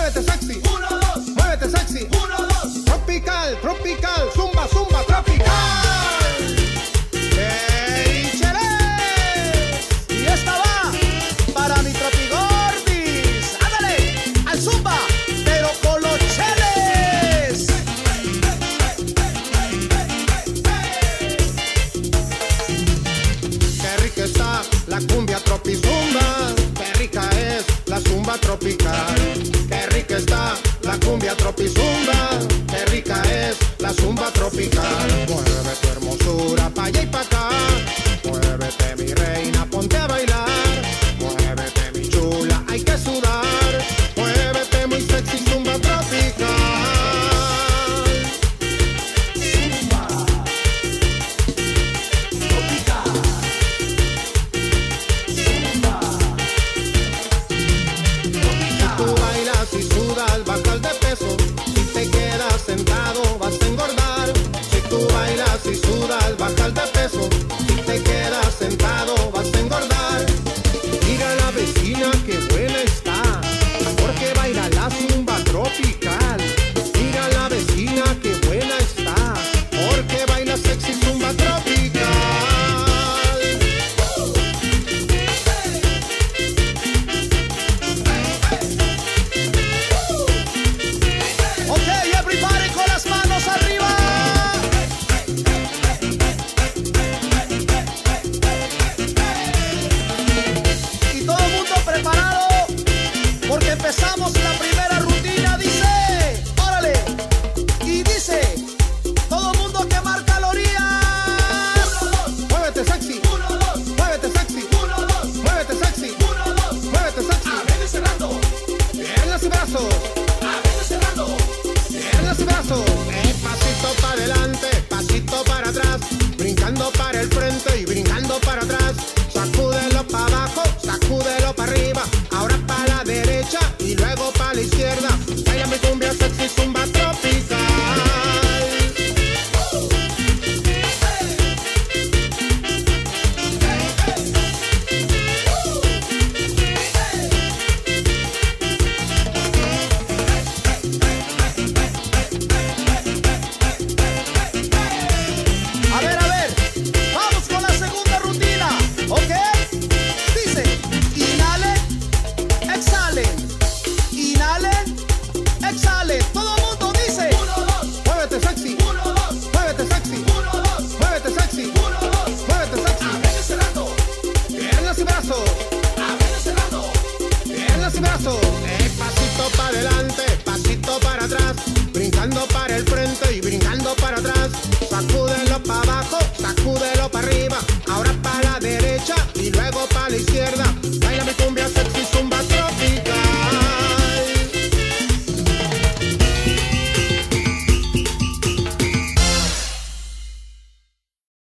muévete sexy. 1, 2, Muévete sexy. 1, 2. Tropical, tropical, zumba, zumba, tropical. Y esta va para mi tropigordis. Ándale, al zumba, pero con los cheles. Qué rica está la cumbia tropizumba. Qué rica es la zumba tropical. Qué rica está la cumbia tropizumba. Qué rica es la zumba tropical. Mueve tu hermosura pa' allá y pa' acá. Muévete mi reina, ponte a bailar. Muévete mi chula, hay que sudar. Muévete muy sexy, zumba tropical. Zumba tropical. Zumba tropical. Tú bailas y sudas, bajas de peso. Si te quedas sentado, vas a engordar. Si tú bailas y sudas, bajas de peso. Si te quedas sentado, vas a engordar. Mira a la vecina que buena está, porque baila la zumba tropical. Mira a la vecina que buena está, porque baila sexy zumba tropical. Ok, everybody con las manos arriba. Y todo el mundo preparado, porque empezamos la primera rutina. Dice, órale, y dice, todo el mundo quemar calorías. 1, 2, Muévete sexy, 1, 2, muévete sexy, 1, 2, muévete sexy, 1, 2. muévete sexy. Abriendo y cerrando, Piernas y brazos, abriendo y cerrando. piernas y brazos. Pasito para adelante, pasito para atrás, brincando para el frente y brincando para atrás. Sacúdelo para abajo, sacúdelo para arriba, ahora para la derecha y luego para la izquierda. Baila mi cumbia sexy zumba tropical. A ver, vamos con la segunda rutina, ¿ok? Dice, inhalen, exhalen, inhalen, exhalen. Todo el mundo dice, 1, 2, muévete sexy, 1, 2, muévete sexy, 1, 2, muévete sexy, 1, 2. muévete sexy. Abriendo y cerrando, Piernas y brazos, abriendo y cerrando. piernas y brazos. Pasito para adelante, pasito para atrás, brincando para el frente y brincando